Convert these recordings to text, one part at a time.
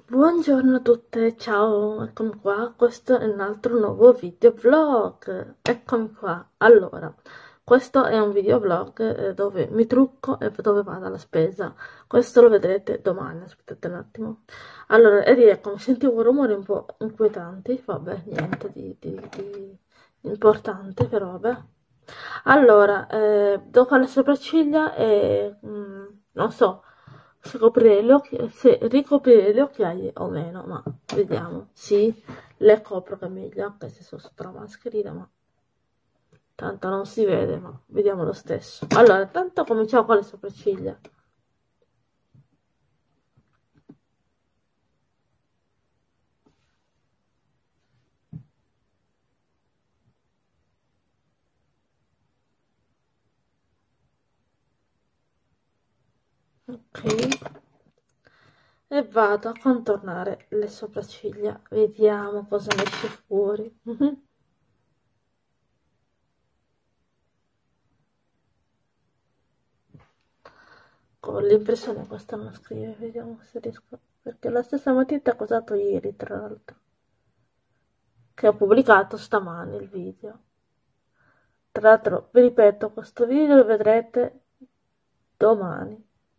Buongiorno a tutte, ciao, eccomi qua, questo è un altro nuovo videoblog, eccomi qua. Allora, questo è un videoblog dove mi trucco e dove vado alla spesa, questo lo vedrete domani, aspettate un attimo. Allora, ed ecco, sentivo rumori un po' inquietanti, vabbè, niente di importante, però vabbè. Allora, devo fare le sopracciglia e non so se ricoprire le occhiaie o meno, ma vediamo. Sì, le copro Camiglia, anche se sono sotto la mascherina, ma tanto non si vede, ma vediamo lo stesso. Allora, intanto cominciamo con le sopracciglia. Ok, e vado a contornare le sopracciglia, vediamo cosa ne esce fuori. Con l'impressione questa non scrive, vediamo se riesco, perché è la stessa matita che ho usato ieri, tra l'altro, che ho pubblicato stamani il video. Tra l'altro, vi ripeto, questo video lo vedrete domani.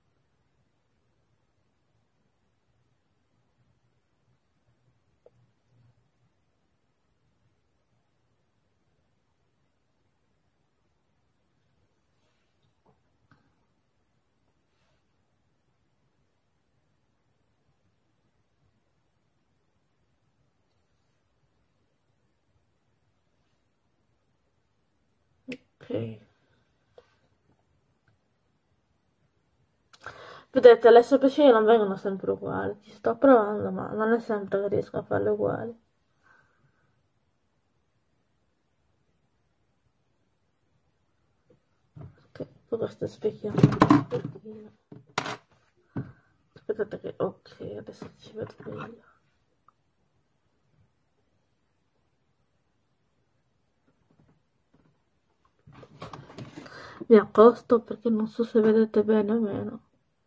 Ok. Vedete, le sopracciglia non vengono sempre uguali. Ci sto provando, ma non è sempre che riesco a farle uguali. Ok, poi questo specchiamo un pochino. Aspettate che... Ok, adesso ci vedo meglio. Mi accosto perché non so se vedete bene o meno.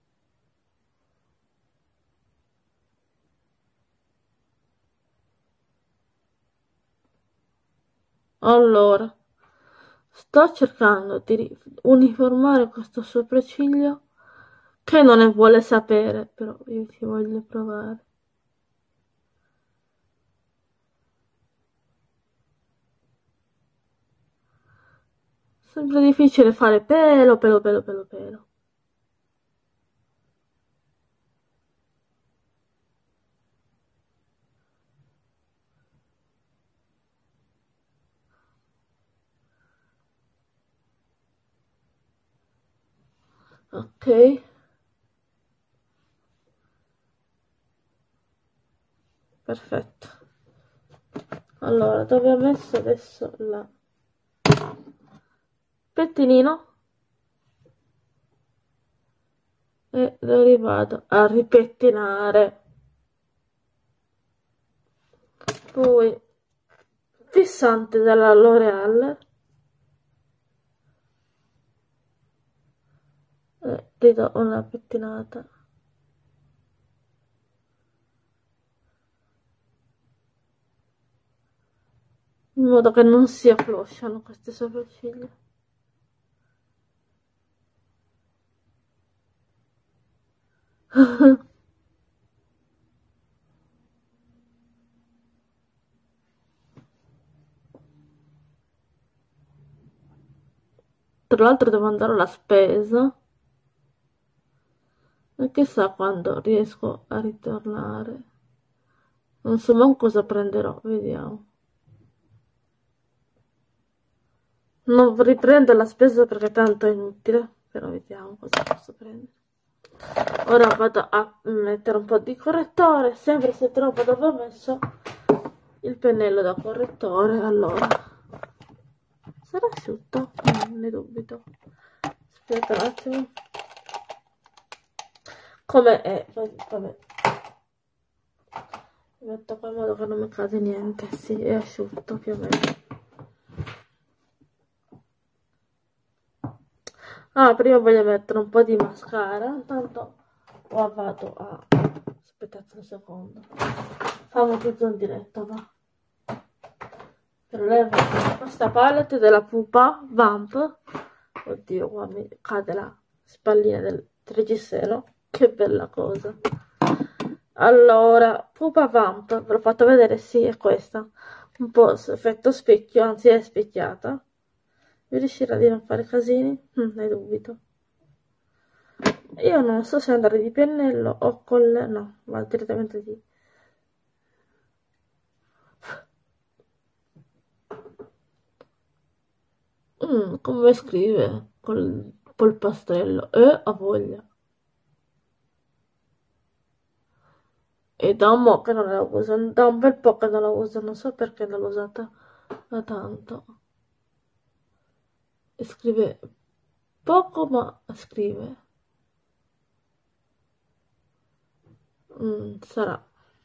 Allora, sto cercando di uniformare questo sopracciglio che non ne vuole sapere, però io ci voglio provare. Sempre difficile fare pelo. Ok, perfetto. Allora, dove ho messo adesso la pettinino e lo rivado a ripettinare. Poi fissante della L'Oreal e gli do una pettinata. In modo che non si afflosciano queste sopracciglia. Tra l'altro devo andare alla spesa e chissà quando riesco a ritornare. Non so manco cosa prenderò, vediamo. Non riprendo la spesa perché tanto è inutile, però vediamo cosa posso prendere. Ora vado a mettere un po' di correttore, sempre se troppo dove ho messo il pennello da correttore. Allora, sarà asciutto? Ne dubito. Aspetta un attimo. Come è? Vabbè. Metto qua in modo che non mi cade niente. Sì, è asciutto più o meno. Ah, prima voglio mettere un po' di mascara, intanto vado a... aspettate un secondo. Famo tutto in diretta, va. Prelevo questa palette della pupa Vamp. Oddio, qua mi cade la spallina del reggiseno. Che bella cosa. Allora, pupa Vamp, ve l'ho fatto vedere, sì, è questa. Un po' effetto specchio, anzi è specchiata. Riuscirà di non fare casini? Ne dubito. Io non so se andare di pennello o col... no, ma direttamente di... come scrive? Col pastello. Ha voglia. E da un po' che non la uso, da un bel po' che non la uso, non so perché non l'ho usata da tanto. E scrive poco, ma scrive. Sarà.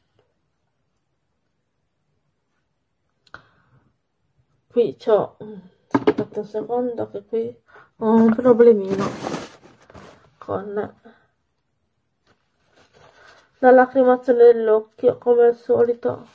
Qui c'ho... aspetta un secondo che qui ho un problemino con la lacrimazione dell'occhio, come al solito.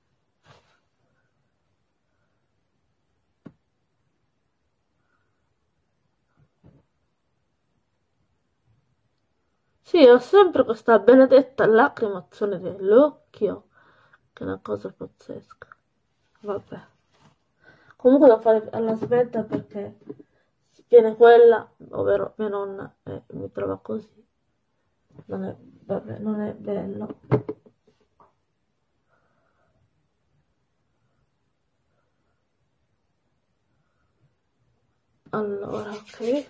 Sì, ho sempre questa benedetta lacrimazione dell'occhio, che è una cosa pazzesca. Vabbè. Comunque devo fare alla svelta perché viene quella, ovvero mia nonna, e mi trova così. Non è, vabbè, non è bello. Allora, ok.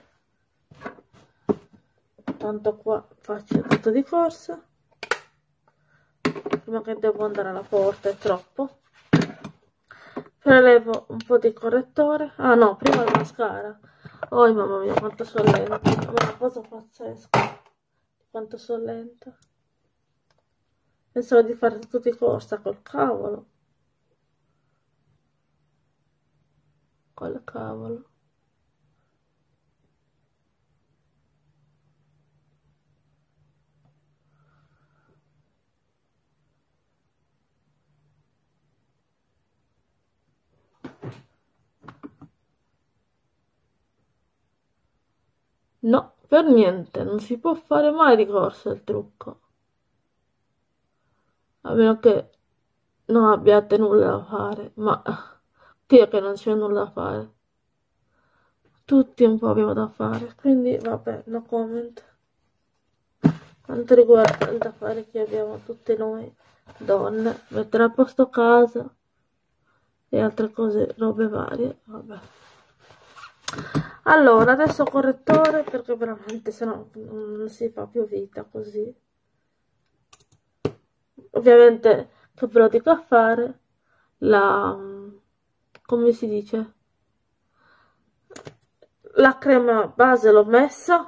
Tanto qua faccio tutto di corsa. Prima che devo andare alla porta è troppo. Prelevo un po' di correttore. Ah no, prima il mascara. Oh mamma mia, quanto sono lenta. È una cosa pazzesca. Quanto sono lenta. Pensavo di fare tutto di corsa col cavolo. Col cavolo. No, per niente, non si può fare mai di corsa il trucco. A meno che non abbiate nulla da fare, ma chi è che non c'è nulla da fare? Tutti un po' abbiamo da fare, quindi vabbè, no comment. Quanto riguarda il da fare che abbiamo tutte noi donne, mettere a posto casa e altre cose, robe varie, vabbè. Allora, adesso correttore perché veramente sennò non si fa più vita così. Ovviamente che ve lo dico a fare la, come si dice, la crema base l'ho messa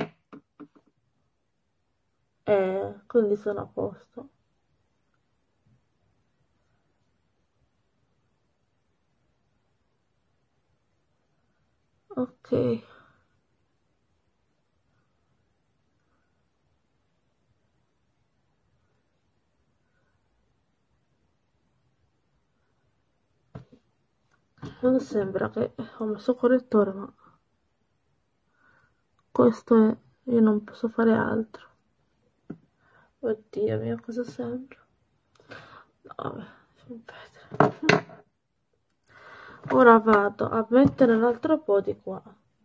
e quindi sono a posto. Ok, non sembra che ho messo correttore, ma questo è, io non posso fare altro. Oddio mio, cosa sembra? No, vabbè, aspetta. Ora vado a mettere un altro po' di qua.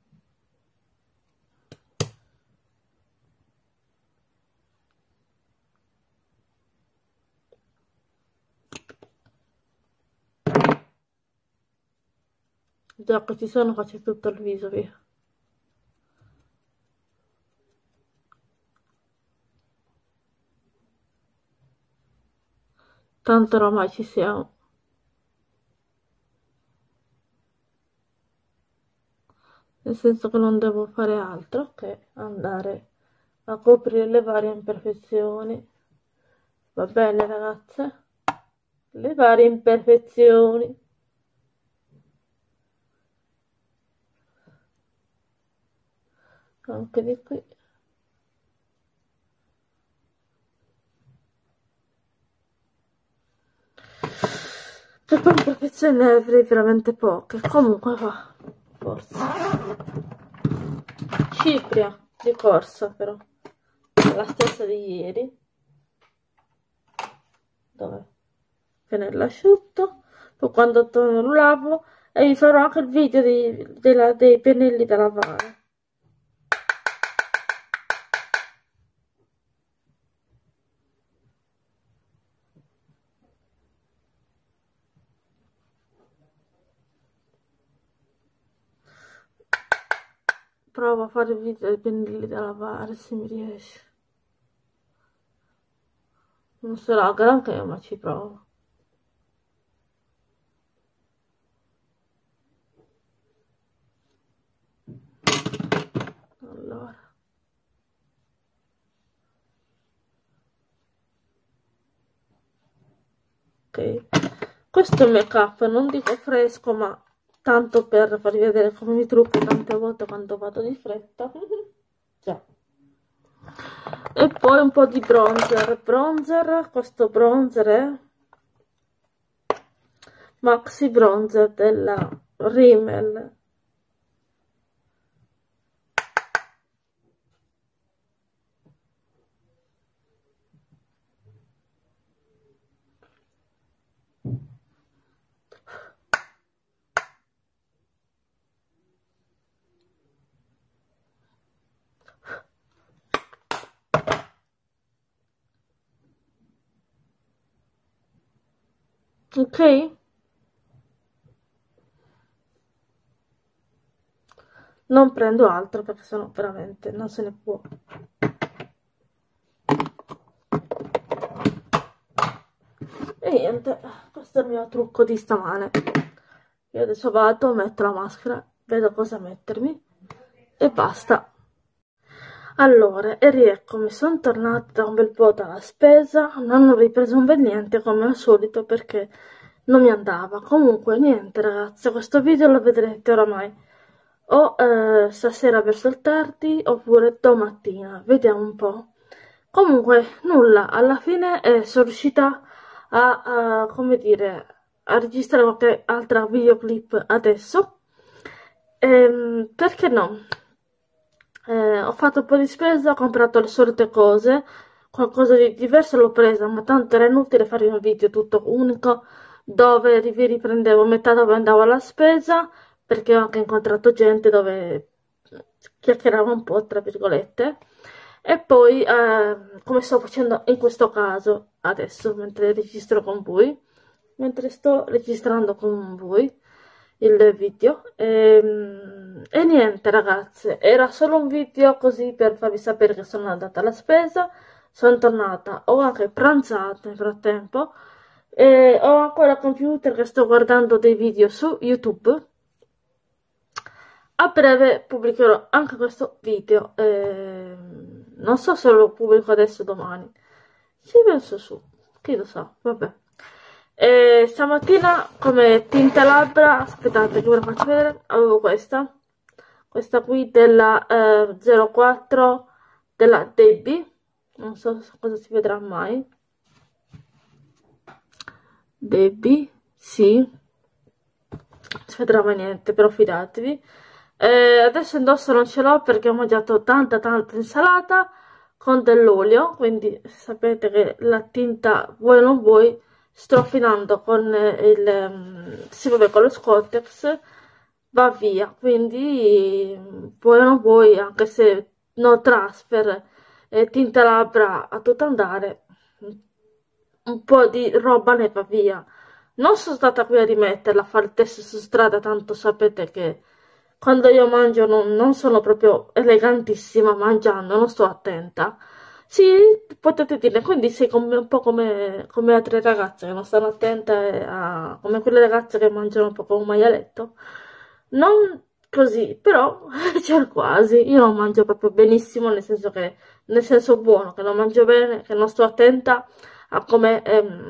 Già che ci sono, faccio tutto il viso, via. Tanto oramai ci siamo. Nel senso che non devo fare altro che andare a coprire le varie imperfezioni. Va bene, ragazze? Le varie imperfezioni. Anche di qui. E poi imperfezioni ne avrei veramente poche. Comunque va, forse. Cipria di corsa però. La stessa di ieri. Dov'è? Pennello asciutto. Poi quando torno lo lavo. E vi farò anche il video dei pennelli da lavare. Provo a fare il video dei pennelli da lavare se mi riesce. Non sarà granché, ma ci provo. Allora. Ok. Questo è il make up, non dico fresco, ma tanto per farvi vedere come mi trucco tante volte quando vado di fretta. Già. E poi un po' di bronzer, questo bronzer è Maxi Bronzer della Rimmel. Ok? Non prendo altro perché sennò veramente non se ne può. E niente, questo è il mio trucco di stamane. Io adesso vado, metto la maschera, vedo cosa mettermi e basta. Allora, e rieccomi, sono tornata da un bel po' dalla spesa, non ho ripreso un bel niente come al solito perché non mi andava. Comunque niente ragazzi, questo video lo vedrete oramai o stasera verso il tardi oppure domattina, vediamo un po'. Comunque nulla, alla fine sono riuscita come dire, a registrare qualche altra videoclip adesso. Perché no? Ho fatto un po' di spesa, ho comprato le solite cose, qualcosa di diverso l'ho presa, ma tanto era inutile fare un video tutto unico dove vi riprendevo metà dove andavo alla spesa, perché ho anche incontrato gente dove chiacchieravo un po', tra virgolette, e poi come sto facendo in questo caso adesso, mentre registro con voi, mentre sto registrando con voi il video e niente ragazze, era solo un video così per farvi sapere che sono andata alla spesa, sono tornata, ho anche pranzato nel frattempo e ho ancora il computer che sto guardando dei video su YouTube. A breve pubblicherò anche questo video, non so se lo pubblico adesso o domani, ci penso su, chi lo sa, vabbè. E stamattina come tinta labbra, aspettate che ve la faccio vedere, avevo questa qui della 04 della Debbie, non so cosa si vedrà mai, Debbie, sì, non si vedrà mai niente, però fidatevi. Adesso indosso non ce l'ho perché ho mangiato tanta insalata con dell'olio, quindi sapete che la tinta, vuoi o non vuoi, sto affinando con sì, vabbè, con lo Scottex, va via, quindi vuoi o non vuoi, anche se no transfer tinta labbra a tutto andare, un po' di roba ne va via. Non sono stata qui a rimetterla, a fare il test su strada, tanto sapete che quando io mangio non sono proprio elegantissima mangiando, non sto attenta. Sì, potete dire, quindi sei un po' come altre ragazze che non stanno attente come quelle ragazze che mangiano un po' come un maialetto. Non così, però c'è quasi. Io non mangio proprio benissimo, nel senso buono, che non mangio bene, che non sto attenta a come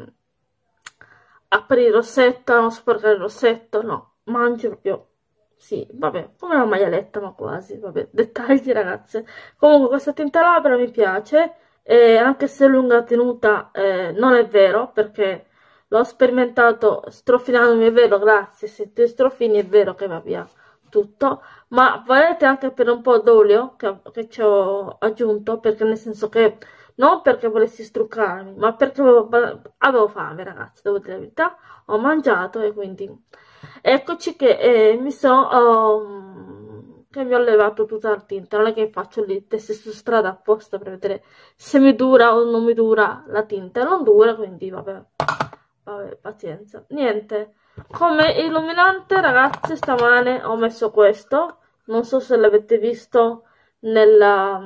aprire il rossetto, a non sporcare il rossetto, no, mangio proprio. Sì, vabbè, come una maialetta, ma quasi, vabbè, dettagli ragazze. Comunque questa tinta labbra mi piace, anche se è lunga tenuta non è vero, perché l'ho sperimentato strofinandomi, è vero, grazie, se ti strofini è vero che va via tutto, ma volete anche per un po' d'olio che ci ho aggiunto, perché nel senso che non perché volessi struccarmi, ma perché avevo fame, ragazzi, devo dire la verità, ho mangiato e quindi eccoci che che mi ho levato tutta la tinta. Non è che faccio lì test su strada apposta per vedere se mi dura o non mi dura la tinta, non dura, quindi vabbè, pazienza. Niente, come illuminante, ragazzi, stamane ho messo questo, non so se l'avete visto nella,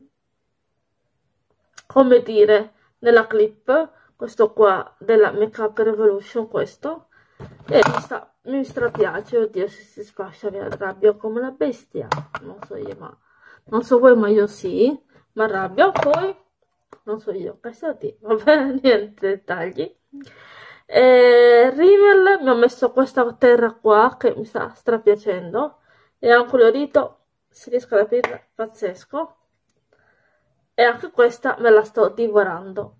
come dire, nella clip, questo qua della Makeup Revolution, questo, e mi strapiace, oddio, si sfascia via, arrabbio come una bestia, non so io, ma non so voi, ma io sì, ma arrabbio, poi non so io, pensate, vabbè, niente dettagli. Rimmel, mi ho messo questa terra qua che mi sta strapiacendo, è un colorito, se riesco ad aprirla, pazzesco, e anche questa me la sto divorando.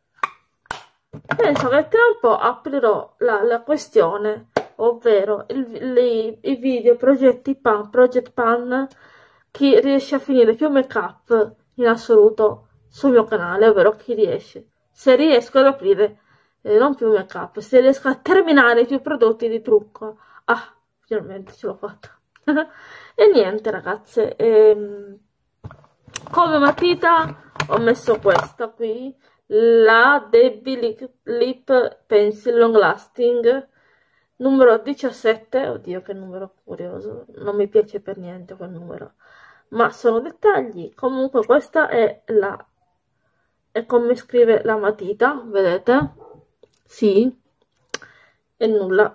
Penso che tra un po' aprirò la questione, ovvero i video progetti pan, Project Pan, chi riesce a finire più make up in assoluto sul mio canale, ovvero chi riesce. Se riesco ad aprire non più make up, se riesco a terminare più prodotti di trucco. Ah, finalmente ce l'ho fatta. E niente, ragazze, come matita ho messo questa qui, la Debbie Lip Pencil Long Lasting numero 17. Oddio, che numero curioso, non mi piace per niente quel numero, ma sono dettagli. Comunque questa è come scrive la matita, vedete? Sì, e nulla.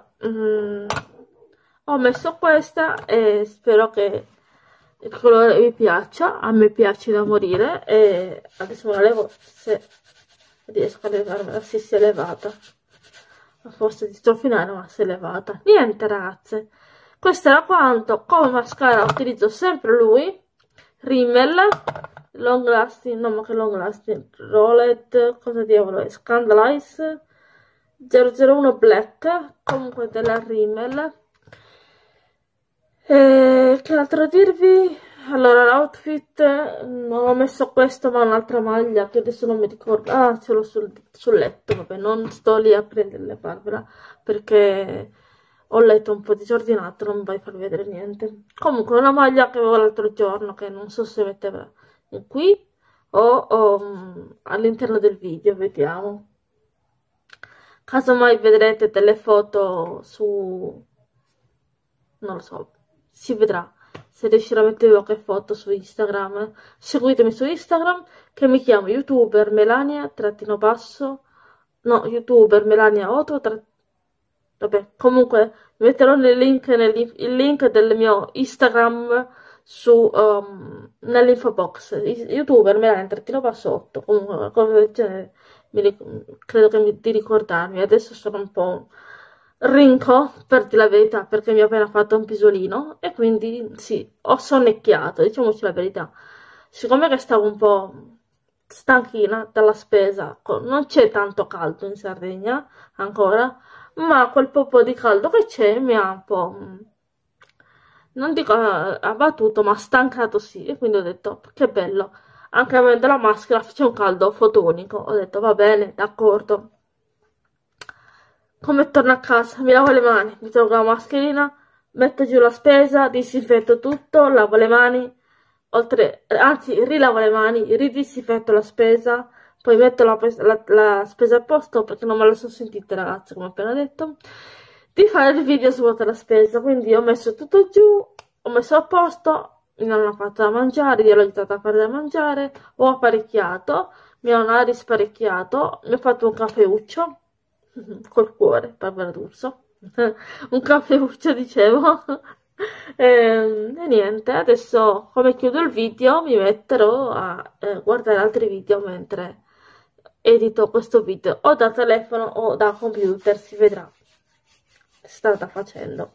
Ho messo questa e spero che il colore vi piaccia, a me piace da morire, e adesso me la levo se riesco a levarmela. Sì, si è levata, forse di strofinare, ma si è levata. Niente, ragazze, questo era quanto. Come mascara utilizzo sempre lui, Rimmel Long Lasting, no, ma che Long Lasting, Rolled, cosa diavolo è, Scandalize 001 Black, comunque della Rimmel. Che altro dirvi? Allora, l'outfit, non ho messo questo, ma un'altra maglia che adesso non mi ricordo. Ah, ce l'ho sul letto, vabbè, non sto lì a prendere le Barbara perché ho il letto un po' disordinato, non mi vai a far vedere niente. Comunque, una maglia che avevo l'altro giorno, che non so se metteva qui o all'interno del video, vediamo. Casomai vedrete delle foto su, non lo so, si vedrà se riuscirò a mettere qualche foto su Instagram. Seguitemi su Instagram, che mi chiamo youtuber Melania trattino basso, no, youtuber Melania Otto, vabbè, comunque metterò il link del mio Instagram su nell'info box. Youtuber Melania trattino basso 8, comunque qualcosa del genere, credo di ricordarmi. Adesso sono un po' rinco, per dire la verità, perché mi ho appena fatto un pisolino e quindi sì, ho sonnecchiato, diciamoci la verità. Siccome che stavo un po' stanchina dalla spesa, non c'è tanto caldo in Sardegna ancora, ma quel po' di caldo che c'è mi ha un po', non dico abbattuto, ma stancato sì, e quindi ho detto che bello, anche avendo la maschera c'è un caldo fotonico, ho detto va bene, d'accordo. Come torno a casa, mi lavo le mani, mi tolgo la mascherina, metto giù la spesa, disinfetto tutto, lavo le mani, anzi rilavo le mani, ridisinfetto la spesa, poi metto la spesa a posto perché non me la sono sentita, ragazzi, come ho appena detto, di fare il video svuota la spesa. Quindi ho messo tutto giù, ho messo a posto, mi hanno fatto da mangiare, io l'ho aiutata a fare da mangiare, ho apparecchiato, mi hanno risparecchiato, mi ho fatto un caffeuccio col cuore, Barbara D'Urso, un caffeuccio dicevo. E niente, adesso come chiudo il video mi metterò a guardare altri video mentre edito questo video, o da telefono o da computer, si vedrà. Strada facendo,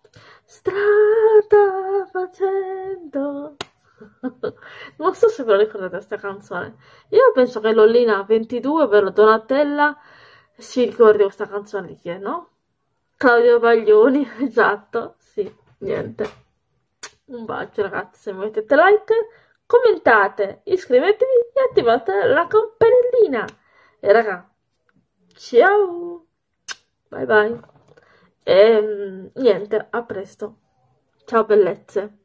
strada facendo. Non so se ve lo ricordate questa canzone. Io penso che Lollina 22, ovvero Donatella, Si ricordi questa canzone di chi è, no? Claudio Baglioni, esatto, sì, niente. Un bacio ragazzi, se mettete like, commentate, iscrivetevi e attivate la campanellina. E raga, ciao, bye bye. E niente, a presto. Ciao bellezze.